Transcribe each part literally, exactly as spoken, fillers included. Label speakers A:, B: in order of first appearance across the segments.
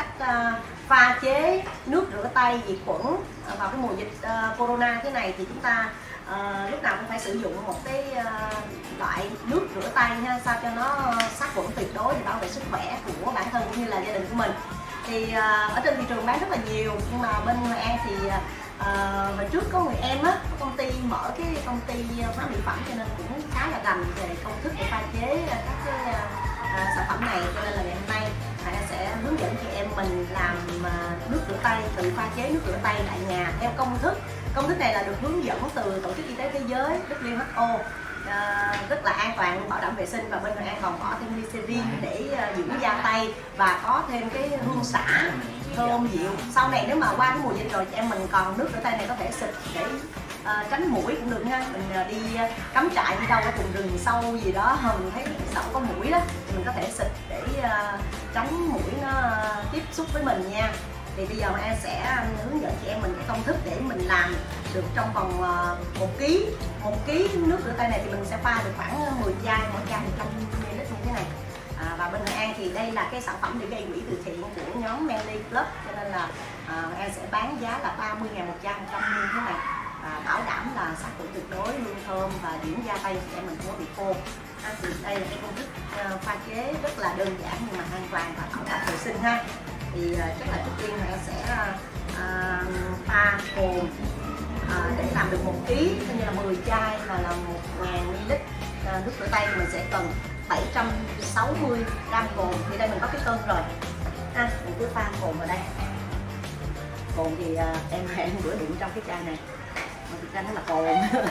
A: cách uh, pha chế nước rửa tay diệt khuẩn uh, vào cái mùa dịch uh, corona thế này thì chúng ta uh, lúc nào cũng phải sử dụng một cái uh, loại nước rửa tay ha, sao cho nó sát khuẩn tuyệt đối để bảo vệ sức khỏe của bản thân cũng như là gia đình của mình. Thì uh, ở trên thị trường bán rất là nhiều, nhưng mà bên Hội An thì uh, hồi trước có người em á, công ty mở cái công ty hóa mỹ phẩm cho nên cũng khá là rành về công thức để pha chế các cái uh, sản phẩm này, cho nên là ngày hôm nay Hải sẽ hướng dẫn chị em mình làm uh, nước rửa tay, tự pha chế nước rửa tay tại nhà theo công thức. Công thức này là được hướng dẫn từ Tổ chức Y tế Thế giới W H O. Uh, rất là an toàn, bảo đảm vệ sinh, và bên Hội An còn bỏ thêm glycerin để uh, dưỡng da tay và có thêm cái hương xả thơm dịu. Sau này nếu mà qua cái mùa dịch rồi chị em mình còn nước rửa tay này có thể xịt để uh, tránh muỗi cũng được ha. Mình uh, đi uh, cắm trại đi đâu ở vùng rừng sâu gì đó mình thấy sợ có muỗi đó thì mình có thể xịt để uh, tránh muỗi nó uh, tiếp xúc với mình nha. Thì bây giờ em sẽ hướng dẫn chị em mình cái công thức để mình làm được trong vòng một ký một ký nước rửa tay này thì mình sẽ pha được khoảng mười chai, mỗi chai một trăm mi li lít như thế này. À, và bên Hội An thì đây là cái sản phẩm để gây quỹ từ thiện của nhóm Manly Club, cho nên là à, em sẽ bán giá là ba mươi ngàn một chai một trăm mi li lít thế này, à, bảo đảm là sát khuẩn tuyệt đối, hương thơm và dưỡng da tay chị em mình không có bị khô. À, thì đây là cái công thức uh, pha chế rất là đơn giản nhưng mà an toàn và bảo đảm vệ sinh ha. Thì uh, chắc là trước tiên em sẽ uh, pha cồn uh, để làm được một ký, coi như là mười chai và là một ngàn mi li lít uh, nước rửa tay thì mình sẽ cần bảy trăm sáu mươi gam cồn. Thì đây mình có cái cân rồi, à, mình cứ pha cồn vào đây. Cồn thì uh, em em bữa đựng trong cái chai này, mà thực ra nó là cồn.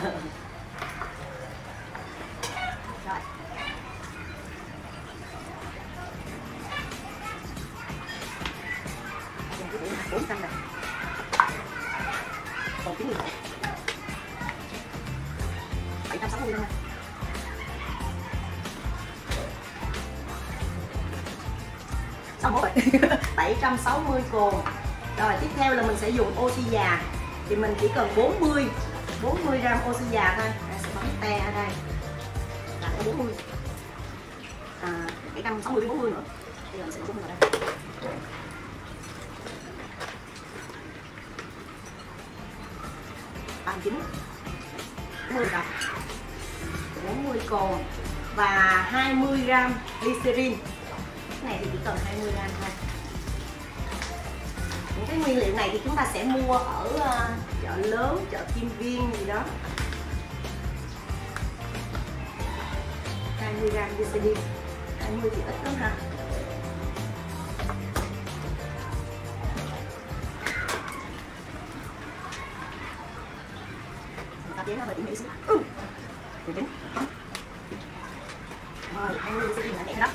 A: Rồi. bốn trăm này. Còn chín mươi bảy trăm sáu mươi thôi. Xong rồi. bảy trăm sáu mươi cồn. Rồi tiếp theo là mình sẽ dùng oxy già. Thì mình chỉ cần bốn mươi bốn mươi gram oxy già thôi. Mình sẽ bấm te ở đây. Là có bốn mươi. À, bảy trăm sáu mươi với bốn mươi nữa. Bây giờ mình sẽ bốn mươi vào đây. ba mươi chín, bốn mươi đồng, bốn mươi cồn và hai mươi gram glycerin. Cái này thì chỉ cần hai mươi gram thôi. Những cái nguyên liệu này thì chúng ta sẽ mua ở uh, chợ lớn, chợ Kim Viên gì đó. hai mươi gram glycerin, hai mươi thì ít lắm ha. Chế nó hơi tỉ mỉ xíu. Ừ. Rồi chín. Rồi, hai mươi sẽ là nhẹ đó.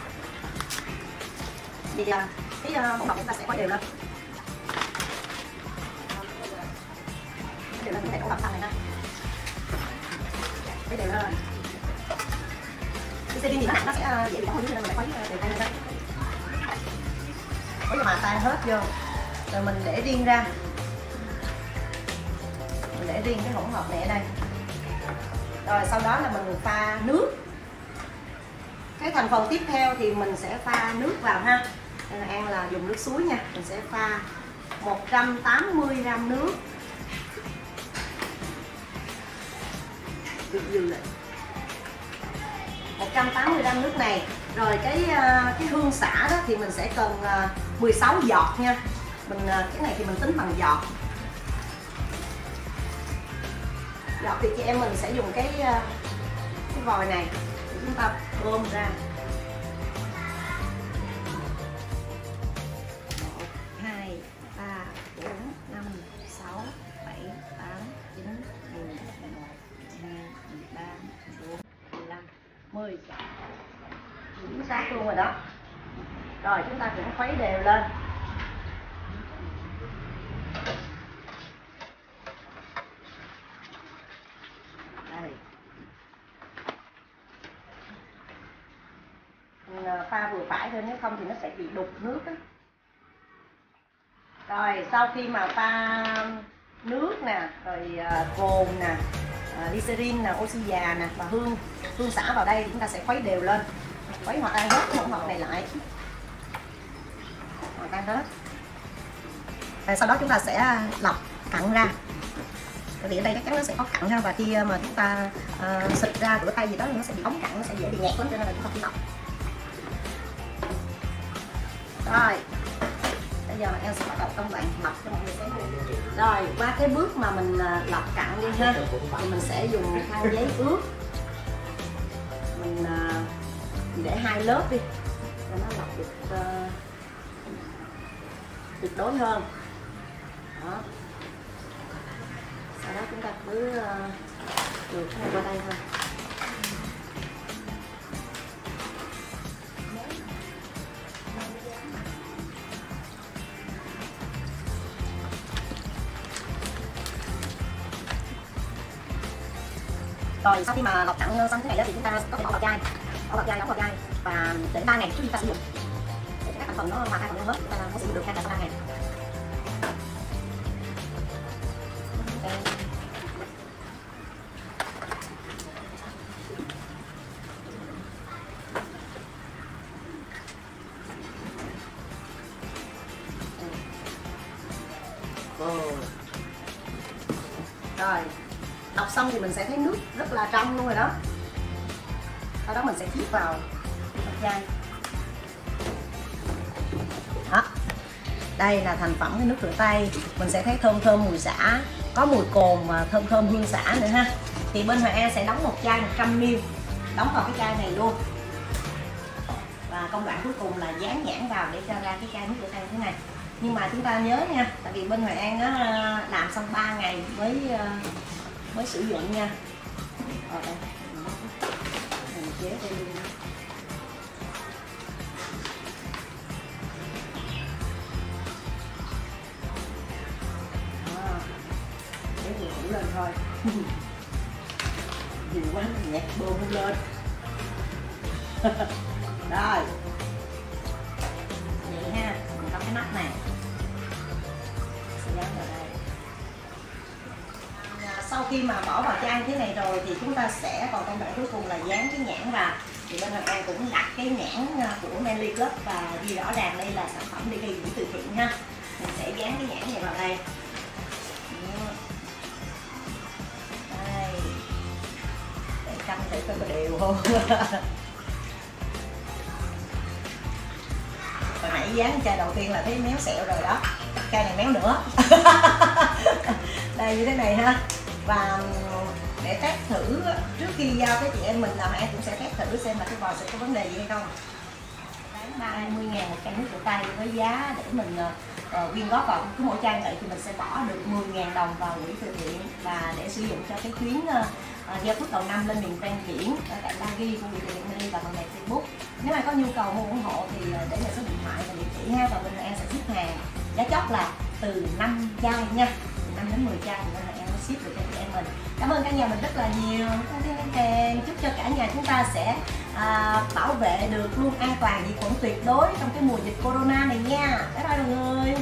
A: Thì cái bột ngọt chúng ta sẽ khuấy đều lên. Khuấy đều lên cái ổ bọc xanh này ha. Khuấy đều lên. Cái glycerin thì nó nặng, nó sẽ dễ bị hơn, nên mình phải khuấy đều tay lên đó. Khuấy cho mà tan hết vô. Rồi mình để riêng ra. Để riêng cái hỗn hợp này ở đây. Rồi sau đó là mình pha nước. Cái thành phần tiếp theo thì mình sẽ pha nước vào ha. Nên là An là dùng nước suối nha. Mình sẽ pha một trăm tám mươi gram nước. Được dư lại một trăm tám mươi gram nước này. Rồi cái cái hương xả đó thì mình sẽ cần mười sáu giọt nha. Mình cái này thì mình tính bằng giọt. Giọt thì chị em mình sẽ dùng cái cái vòi này để chúng ta bơm ra. một, hai, ba, bốn, năm, sáu, bảy, tám, chín, mười, mười một, mười hai, mười ba, mười bốn, mười lăm, mười. Chính xác luôn rồi đó. Rồi chúng ta cũng khuấy đều lên. Pha vừa phải thôi, nếu không thì nó sẽ bị đục nước đó. Rồi sau khi mà pha nước nè, rồi cồn nè, glycerin nè, oxy già nè và hương hương xả vào đây thì chúng ta sẽ khuấy đều lên, khuấy hòa tan hết cái hỗn hợp này lại, hòa tan hết. Và sau đó chúng ta sẽ lọc cặn ra. Tại vì ở đây chắc chắn nó sẽ có cặn ha, và khi mà chúng ta uh, xịt ra rửa tay gì đó nó sẽ bị ống cặn, nó sẽ dễ bị nghẹt lắm, cho nên là chúng ta phải lọc. Rồi, bây giờ là em sẽ bắt đầu công đoạn lọc cho mọi người xem. Rồi, qua cái bước mà mình lọc cặn đi ha, thì mình sẽ dùng khăn giấy ướt. Mình uh, để hai lớp đi, cho nó lọc được uh, tuyệt đối hơn. Đó. Sau đó chúng ta cứ uh, được cái này qua đây thôi. Rồi sau khi mà lọc cặn xong thế này thì chúng ta có thể bỏ vào chai, bỏ vào chai, đóng vào chai và để ba ngày trước khi ta sử dụng để các thành phần nó hòa tan vào nhau hết, chúng ta có sử dụng được hai ba ngày. Rồi lọc xong thì mình sẽ thấy nước rất là trong luôn rồi đó. Sau đó mình sẽ chiết vào trong chai. Đó. Đây là thành phẩm cái nước rửa tay. Mình sẽ thấy thơm thơm mùi xả, có mùi cồn và thơm thơm hương xả nữa ha. Thì bên Hoàng An sẽ đóng một chai một trăm mi li lít, đóng vào cái chai này luôn. Và công đoạn cuối cùng là dán nhãn vào để cho ra cái chai nước rửa tay như thế này. Nhưng mà chúng ta nhớ nha, tại vì bên Hoàng An nó làm xong ba ngày mới mới sử dụng nha. Ở đây mình chế đây luôn. Đó. Để vừa đủ lên thôi. Nhiều quá mình nhặt bơm không lên. Rồi vậy ha, mình có cái nắp này sẽ dán vào đây. Sau khi mà bỏ vào chai thế này rồi thì chúng ta sẽ còn công đoạn cuối cùng là dán cái nhãn vào. Thì bên Hoàng An cũng đặt cái nhãn của Manly Club và ghi rõ ràng đây là sản phẩm để gây quỹ từ thiện ha. Mình sẽ dán cái nhãn này vào đây. Đây. Để canh thử coi có đều không. Hồi nãy dán chai đầu tiên là thấy méo xẹo rồi đó. Chai này méo nữa. Đây như thế này ha. Và để test thử trước khi giao với chị em mình là em cũng sẽ test thử xem là cái vòi sẽ có vấn đề gì hay không. Bán ba mươi ngàn một chai nước rửa tay với giá để mình uh, quyên góp vào cứ mỗi chai vậy thì mình sẽ bỏ được mười ngàn đồng vào quỹ từ thiện và để sử dụng cho cái chuyến uh, giao thuốc đầu năm lên miền Ven Biển ở tại Ba Ghi của quỹ từ thiện Manly và bằng này Facebook. Nếu mà có nhu cầu mua ủng hộ thì để lại số điện thoại và địa chỉ ha, và bên em sẽ ship hàng giá chót là từ năm chai nha, từ năm đến mười chai thì bên em nó ship được cho chị em mình. Cảm ơn cả nhà mình rất là nhiều. Chúc cho cả nhà chúng ta sẽ à, bảo vệ được luôn an toàn diệt khuẩn tuyệt đối trong cái mùa dịch corona này nha. Bye bye mọi người.